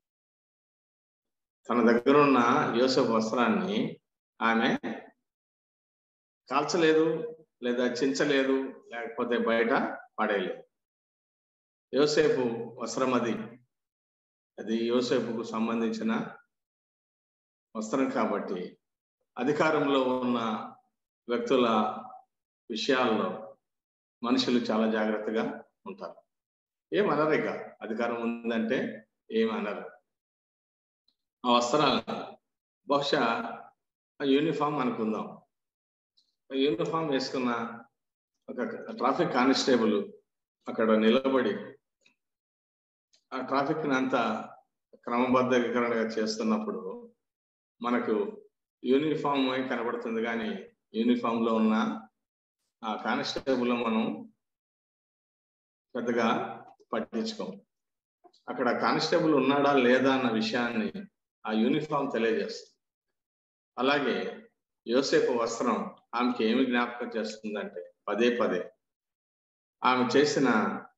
తన దగ్గర ఉన్న యోసేపు వస్త్రాన్ని ఆమె కాల్చలేదు, లేదా చించలేదు, లేకపోతే బయట పడేయలేదు. యోసేపు వస్త్రం అది అది యోసేపుకు సంబంధించిన వస్త్రం కాబట్టి అధికారంలో ఉన్న వ్యక్తుల విషయాల్లో మనుషులు చాలా జాగ్రత్తగా ఉంటారు. ఏమనరు, ఇక అధికారం ఉందంటే ఏమనరు. ఆ వస్త్రాలు బహుశా యూనిఫామ్ అనుకుందాం. యూనిఫామ్ వేసుకున్న ఒక ట్రాఫిక్ కానిస్టేబుల్ అక్కడ నిలబడి ఆ ట్రాఫిక్ ని అంతా క్రమబద్ధీకరణగా చేస్తున్నప్పుడు మనకు యూనిఫామ్ కనబడుతుంది, కానీ యూనిఫామ్ లో ఉన్న ఆ కానిస్టేబుల్ మనం పెద్దగా పట్టించుకోం. అక్కడ కానిస్టేబుల్ ఉన్నాడా లేదా అన్న విషయాన్ని ఆ యూనిఫామ్ తెలియజేస్తుంది. అలాగే యోసేపు వస్త్రం ఆమెకి ఏమి జ్ఞాపకం చేస్తుందంటే పదే పదే ఆమె చేసిన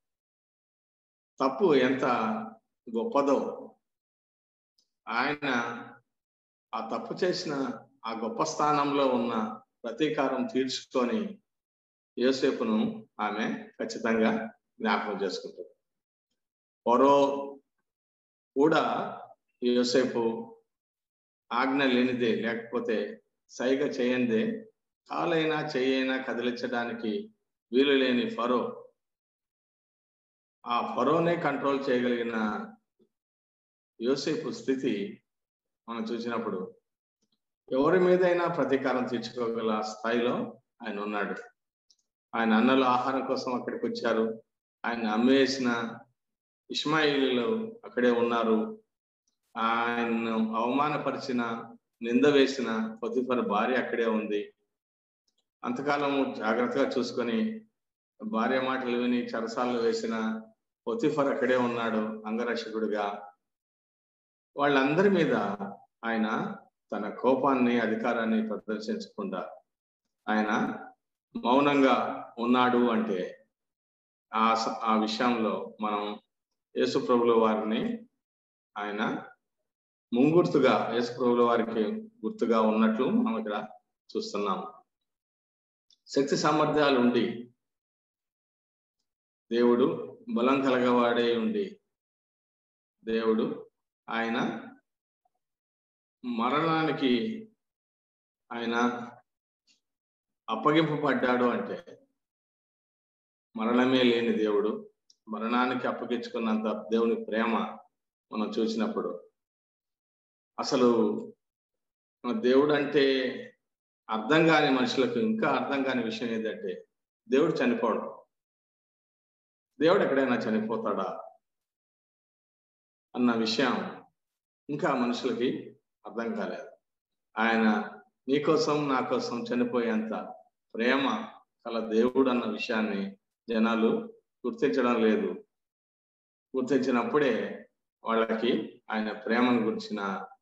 తప్పు ఎంత గొప్పదో, ఆయన ఆ తప్పు చేసిన ఆ గొప్ప స్థానంలో ఉన్న ప్రతీకారం తీర్చుకొని యోసేపును ఆమె ఖచ్చితంగా జ్ఞాపకం చేసుకుంటుంది. ఫరో కూడా యోసేపు ఆజ్ఞ లేనిదే, లేకపోతే సైగ చేయందే కాలైనా చేయైనా కదిలించడానికి వీలు లేని ఫరో, ఆ ఫరోనే కంట్రోల్ చేయగలిగిన యోసేపు స్థితి మనం చూసినప్పుడు ఎవరి మీదైనా ప్రతీకారం తీర్చుకోగల స్థాయిలో ఆయన ఉన్నాడు. ఆయన అన్నలు ఆహారం కోసం అక్కడికి వచ్చారు. ఆయన అమ్మేసిన ఇష్మాయిలీలు అక్కడే ఉన్నారు. ఆయన్ను అవమానపరిచిన, నింద వేసిన పొతిఫర్ భార్య అక్కడే ఉంది. అంతకాలము జాగ్రత్తగా చూసుకొని భార్య మాటలు విని చెరసాల్లో వేసిన పొతిఫర్ అక్కడే ఉన్నాడు అంగరక్షకుడిగా. వాళ్ళందరి మీద ఆయన తన కోపాన్ని, అధికారాన్ని ప్రదర్శించకుండా ఆయన మౌనంగా ఉన్నాడు అంటే ఆ ఆ విషయంలో మనం యేసు ప్రభుల వారిని ఆయన ముంగుర్తుగా, యేసు ప్రభుల వారికి గుర్తుగా ఉన్నట్లు మనం ఇక్కడ చూస్తున్నాం. శక్తి సామర్థ్యాలు ఉండి, దేవుడు బలం కలగవాడే ఉండి, దేవుడు ఆయన మరణానికి ఆయన అప్పగింపబడ్డాడు అంటే మరణమే లేని దేవుడు, మరణానికి అప్పగించుకున్నంత దేవుని ప్రేమ మనం చూసినప్పుడు అసలు దేవుడు అంటే అర్థం కాని మనుషులకు ఇంకా అర్థం కాని విషయం ఏంటంటే దేవుడు చనిపోవడం. దేవుడు ఎక్కడైనా చనిపోతాడా అన్న విషయం ఇంకా మనుషులకి అర్థం కాలేదు. ఆయన నీకోసం నా కోసం చనిపోయేంత ప్రేమ కల దేవుడు అన్న విషయాన్ని జనాలు గుర్తించడం లేదు. గుర్తించినప్పుడే వాళ్ళకి ఆయన ప్రేమను గురించిన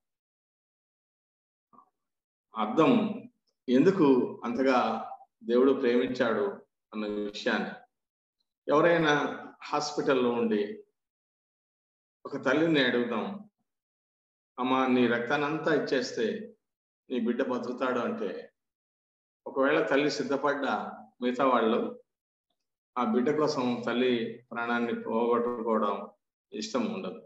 అర్థం, ఎందుకు అంతగా దేవుడు ప్రేమించాడు అన్న విషయాన్ని. ఎవరైనా హాస్పిటల్లో ఉండి ఒక తల్లిని అడుగుతాం, అమ్మ నీ రక్తానంతా ఇచ్చేస్తే నీ బిడ్డ బతుకుతాడు అంటే, ఒకవేళ తల్లి సిద్ధపడ్డా మిగతా వాళ్ళు ఆ బిడ్డ కోసం తల్లి ప్రాణాన్ని పోగొట్టుకోవడం ఇష్టం ఉండదు.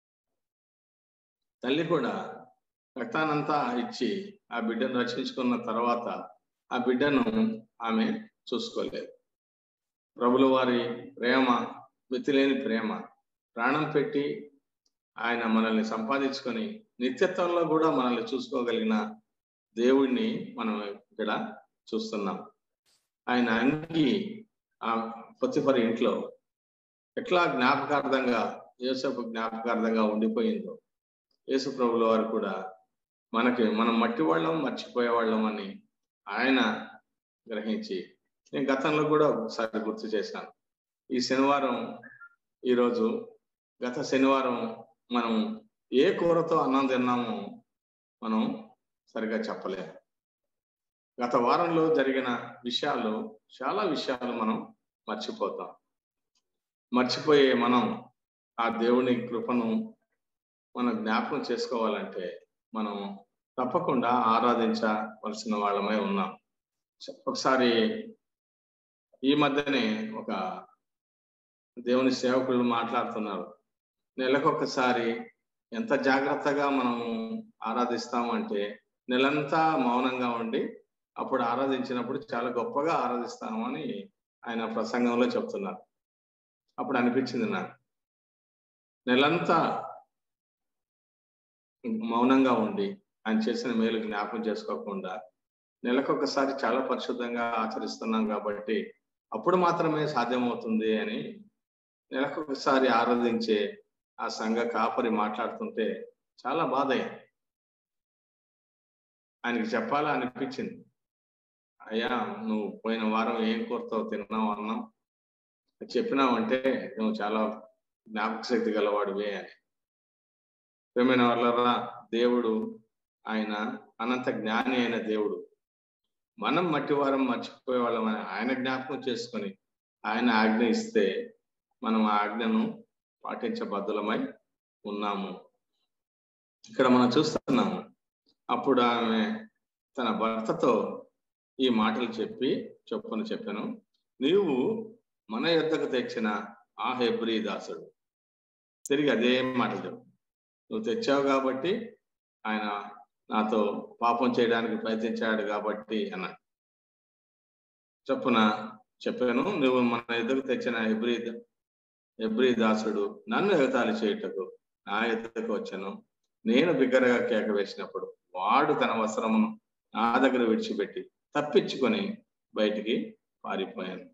తల్లి కూడా రక్తానంతా ఇచ్చి ఆ బిడ్డను రక్షించుకున్న తర్వాత ఆ బిడ్డను ఆమె చూసుకోలేదు. ప్రభుల వారి ప్రేమ మితిలేని ప్రేమ, ప్రాణం పెట్టి ఆయన మనల్ని సంపాదించుకొని నిత్యత్వంలో కూడా మనల్ని చూసుకోగలిగిన దేవుడిని మనం ఇక్కడ చూస్తున్నాం. ఆయన అంగి ఆ పొత్తిఫర్ ఇంట్లో ఎట్లా జ్ఞాపకార్థంగా, యోసేపు జ్ఞాపకార్థంగా ఉండిపోయిందో, యేసు ప్రభుల వారు కూడా మనకి మనం మట్టి వాళ్ళం మర్చిపోయే వాళ్ళం అని ఆయన గ్రహించి, నేను గతంలో కూడా ఒకసారి గుర్తు చేశాను. ఈ శనివారం, ఈరోజు గత శనివారం మనం ఏ కూరతో అన్నం తిన్నామో మనం సరిగా చెప్పలేము. గత వారంలో జరిగిన విషయాలు, చాలా విషయాలు మనం మర్చిపోతాం. మర్చిపోయే మనం ఆ దేవుని కృపను మనం జ్ఞాపకం చేసుకోవాలంటే మనం తప్పకుండా ఆరాధించవలసిన వాళ్ళమై ఉన్నాం. ఒకసారి ఈ మధ్యనే ఒక దేవుని సేవకులు మాట్లాడుతున్నారు, నెలకొకసారి ఎంత జాగ్రత్తగా మనం ఆరాధిస్తాము అంటే, నెలంతా మౌనంగా ఉండి అప్పుడు ఆరాధించినప్పుడు చాలా గొప్పగా ఆరాధిస్తాము అని ఆయన ప్రసంగంలో చెప్తున్నారు. అప్పుడు అనిపించింది నాకు, నెలంతా మౌనంగా ఉండి ఆయన చేసిన మేలు జ్ఞాపకం చేసుకోకుండా నెలకొకసారి చాలా పరిశుద్ధంగా ఆచరిస్తున్నాం కాబట్టి అప్పుడు మాత్రమే సాధ్యమవుతుంది అని నెలకొకసారి ఆరాధించే ఆ సంఘ కాపరి మాట్లాడుతుంటే చాలా బాధ అయింది. ఆయనకి చెప్పాలా అనిపించింది, అయ్యా నువ్వు పోయిన వారం ఏం కూరతావు తిన్నావు అన్నాం, చెప్పినావంటే నువ్వు చాలా జ్ఞాపక శక్తి గలవాడివే అని. ప్రేమైన వాళ్ళరా, దేవుడు ఆయన అనంత జ్ఞాని అయిన దేవుడు. మనం మట్టి వారం మర్చిపోయే వాళ్ళం అని ఆయన జ్ఞాపకం చేసుకొని ఆయన ఆజ్ఞ ఇస్తే మనం ఆ ఆజ్ఞను పాటించబద్ధులమై ఉన్నాము. ఇక్కడ మనం చూస్తున్నాము, అప్పుడు ఆమె తన భర్తతో ఈ మాటలు చెప్పి చొప్పున చెప్పాను, నీవు మన యొద్దకు తెచ్చిన ఆ హెబ్రీ దాసుడు. తిరిగి అదే మాటలు చెప్పు, నువ్వు తెచ్చావు కాబట్టి ఆయన నాతో పాపం చేయడానికి ప్రయత్నించాడు కాబట్టి అన్నాడు. చొప్పున చెప్పాను, నువ్వు మన యొద్దకు తెచ్చిన హెబ్రీ హెబ్రీ దాసుడు నన్ను ఎగతాళి చేయుటకు నా యొద్దకు వచ్చాను. నేను బిగ్గరగా కేక వేసినప్పుడు వాడు తన వస్త్రమును నా దగ్గర విడిచిపెట్టి తప్పించుకొని బయటికి పారిపోయాను.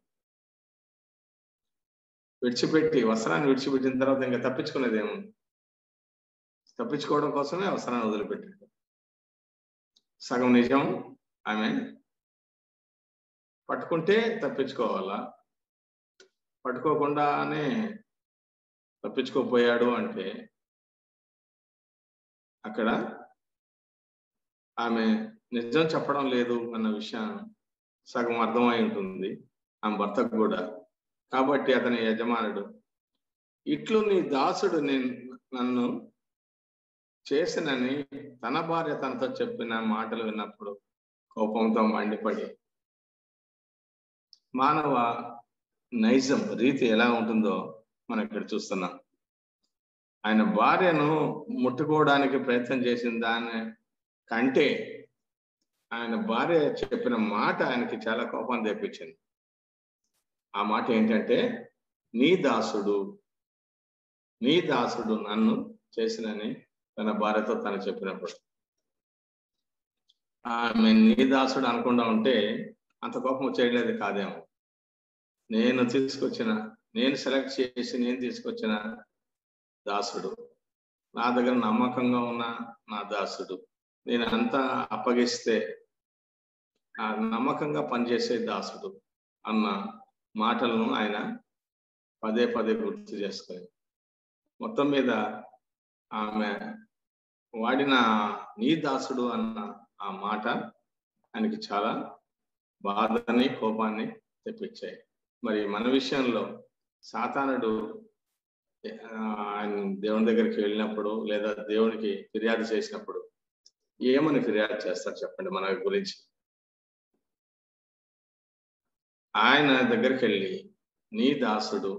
విడిచిపెట్టి వస్త్రాన్ని విడిచిపెట్టిన తర్వాత ఇంకా తప్పించుకునేది ఏముంది? తప్పించుకోవడం కోసమే వస్త్రాన్ని వదిలిపెట్టాడు. సగం నిజం, ఆమె పట్టుకుంటే తప్పించుకోవాలా, పట్టుకోకుండానే తప్పించుకోపోయాడు అంటే అక్కడ ఆమె నిజం చెప్పడం లేదు అన్న విషయం సగం అర్థమై ఉంటుంది ఆమె భర్తకు కూడా. కాబట్టి అతని యజమానుడు, ఇట్లు నీ దాసుడు నేను నన్ను చేసినని తన భార్య తనతో చెప్పిన మాటలు విన్నప్పుడు కోపంతో మండిపడి, మానవ నైజం రీతి ఎలా ఉంటుందో మనం ఇక్కడ చూస్తున్నాం. ఆయన భార్యను ముట్టుకోవడానికి ప్రయత్నం చేసిన దాన్ని కంటే ఆయన భార్య చెప్పిన మాట ఆయనకి చాలా కోపాన్ని తెప్పించింది. ఆ మాట ఏంటంటే, నీ దాసుడు నీ దాసుడు నన్ను చేసినని తన భార్యతో తను చెప్పినప్పుడు, ఆమె నీ దాసుడు అనకుండా ఉంటే అంత కోపం వచ్చేయలేదు కాదేమో. నేను తీసుకొచ్చిన నేను సెలెక్ట్ చేసి నేను తీసుకొచ్చిన దాసుడు, నా దగ్గర నమ్మకంగా ఉన్న నా దాసుడు, నేను అంతా అప్పగిస్తే ఆ నమ్మకంగా పనిచేసే దాసుడు అన్న మాటలను ఆయన పదే పదే గుర్తు చేసుకొని, మొత్తం మీద ఆమె వాడిన నీ దాసుడు అన్న ఆ మాట ఆయనకి చాలా బాధని కోపాన్ని తెప్పించాయి. మరి మన విషయంలో సాతానుడు ఆయన దేవుని దగ్గరికి వెళ్ళినప్పుడు లేదా దేవునికి ఫిర్యాదు చేసినప్పుడు ఏమని ఫిర్యాదు చేస్తారు చెప్పండి మన గురించి? ఆయన దగ్గరికి వెళ్ళి నీ దాసుడు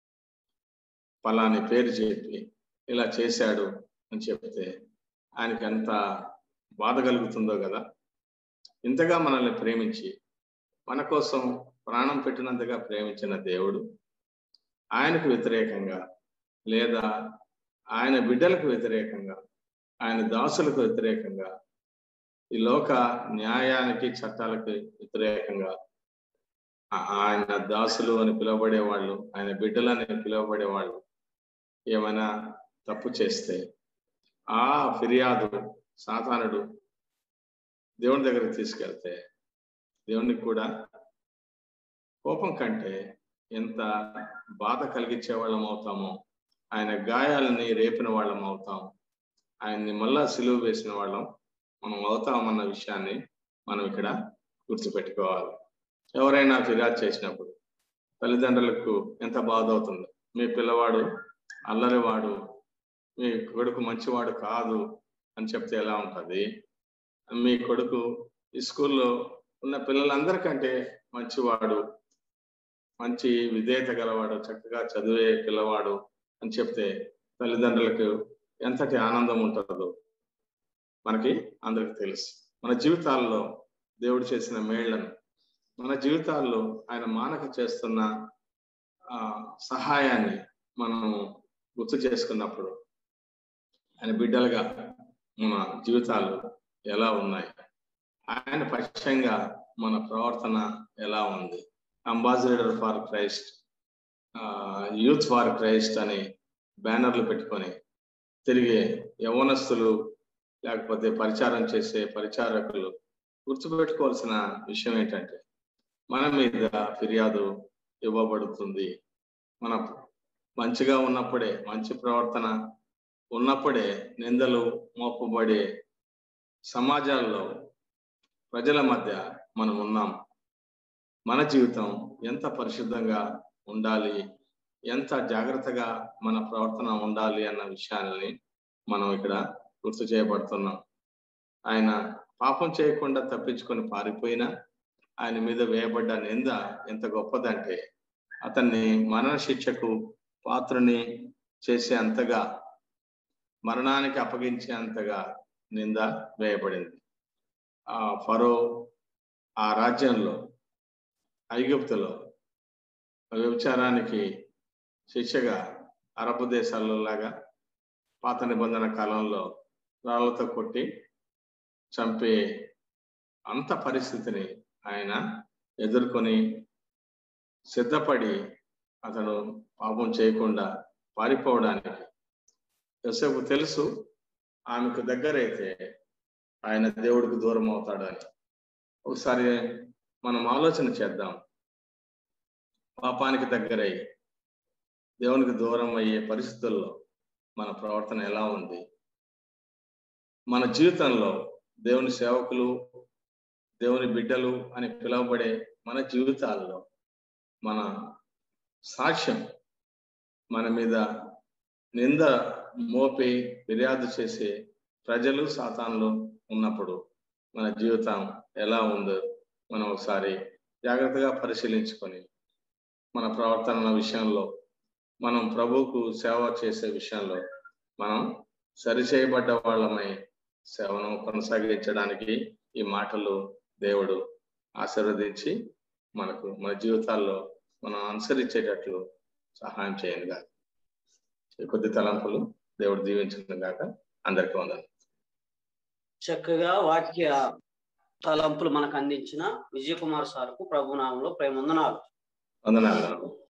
పలాని పేరు చెప్పి ఇలా చేశాడు అని చెప్తే ఆయనకి ఎంత బాధ కలుగుతుందో కదా. ఇంతగా మనల్ని ప్రేమించి మన కోసం ప్రాణం పెట్టినంతగా ప్రేమించిన దేవుడు ఆయనకు వ్యతిరేకంగా లేదా ఆయన బిడ్డలకు వ్యతిరేకంగా, ఆయన దాసులకు వ్యతిరేకంగా, ఈ లోక న్యాయానికి చట్టాలకు వ్యతిరేకంగా ఆయన దాసులు అని పిలువబడే వాళ్ళు, ఆయన బిడ్డలని పిలువబడే వాళ్ళు ఏమైనా తప్పు చేస్తే ఆ ఫిర్యాదు సాతానుడు దేవుని దగ్గరికి తీసుకెళ్తే దేవునికి కూడా కోపం కంటే ఎంత బాధ కలిగించే వాళ్ళం అవుతామో, ఆయన గాయాలని రేపిన వాళ్ళం అవుతాం, ఆయన్ని మళ్ళా సిలువ వేసిన వాళ్ళం మనం అవుతామన్న విషయాన్ని మనం ఇక్కడ గుర్తుపెట్టుకోవాలి. ఎవరైనా ఫిర్యాదు చేసినప్పుడు తల్లిదండ్రులకు ఎంత బాధ అవుతుందో, మీ పిల్లవాడు అల్లరివాడు, మీ కొడుకు మంచివాడు కాదు అని చెప్తే ఎలా ఉంటుంది? మీ కొడుకు ఈ స్కూల్లో ఉన్న పిల్లలందరికంటే మంచివాడు, మంచి విధేయత గలవాడు, చక్కగా చదివే పిల్లవాడు అని చెప్తే తల్లిదండ్రులకు ఎంతటి ఆనందం ఉంటుందో మనకి అందరికి తెలుసు. మన జీవితాల్లో దేవుడు చేసిన మేళ్లను, మన జీవితాల్లో ఆయన మానక చేస్తున్న ఆ సహాయాన్ని మనం గుర్తు చేసుకున్నప్పుడు ఆయన బిడ్డలుగా మన జీవితాలు ఎలా ఉన్నాయి, ఆయన పక్షంగా మన ప్రవర్తన ఎలా ఉంది. Ambassador for Christ, youth for Christ అని బ్యానర్లు పెట్టుకొని తిరిగే యవనస్తులు లేకపోతే పరిచారం చేసే పరిచారకులు గుర్తుపెట్టుకోవాల్సిన విషయం ఏంటంటే, మన మీద ఫిర్యాదు ఇవ్వబడుతుంది. మన మంచిగా ఉన్నప్పుడే, మంచి ప్రవర్తన ఉన్నప్పుడే నిందలు మోపబడే సమాజాల్లో ప్రజల మధ్య మనం ఉన్నాం. మన జీవితం ఎంత పరిశుద్ధంగా ఉండాలి, ఎంత జాగ్రత్తగా మన ప్రవర్తన ఉండాలి అన్న విషయాన్ని మనం ఇక్కడ గుర్తు చేయబడుతున్నాం. ఆయన పాపం చేయకుండా తప్పించుకొని పారిపోయినా ఆయన మీద వేయబడ్డ నింద ఎంత గొప్పదంటే, అతన్ని మరణ శిక్షకు పాత్రని చేసే అంతగా, మరణానికి అప్పగించే అంతగా నింద వేయబడింది. ఆ ఫరో ఆ రాజ్యంలో ఐగుప్తులో వ్యభిచారానికి శిక్షగా అరబ్ దేశాల్లో లాగా పాత నిబంధన కాలంలో రాళ్లతో కొట్టి చంపే అంత పరిస్థితిని ఆయన ఎదుర్కొని సిద్ధపడి అతను పాపం చేయకుండా పారిపోవడానికి యోసేపు తెలుసు ఆమెకు దగ్గరైతే ఆయన దేవుడికి దూరం అవుతాడని. ఒకసారి మనం ఆలోచన చేద్దాం. పాపానికి దగ్గరై దేవునికి దూరం అయ్యే పరిస్థితుల్లో మన ప్రవర్తన ఎలా ఉంది? మన జీవితంలో దేవుని సేవకులు, దేవుని బిడ్డలు అని పిలువబడే మన జీవితాల్లో మన సాక్ష్యం, మన మీద నింద మోపి ఫిర్యాదు చేసే ప్రజలు, సాతానులు ఉన్నప్పుడు మన జీవితం ఎలా ఉందో మనం ఒకసారి జాగ్రత్తగా పరిశీలించుకొని మన ప్రవర్తన విషయంలో, మనం ప్రభువుకు సేవ చేసే విషయంలో మనం సరిచేయబడ్డ వాళ్ళమై సేవను కొనసాగించడానికి ఈ మాటలు దేవుడు ఆశీర్వదించి మనకు మన జీవితాల్లో మనం అనుసరించేటట్లు సహాయం చేయండి గాక. ఈ కొద్ది తలంపులు దేవుడు దీవించిన గాక. అందరికీ వందనాలు.
చక్కగా వాక్య తలంపులు మనకు అందించిన విజయ్ కుమార్ సార్కు ప్రభు నామంలో ప్రేమ వందనాలు.
వందనాలు.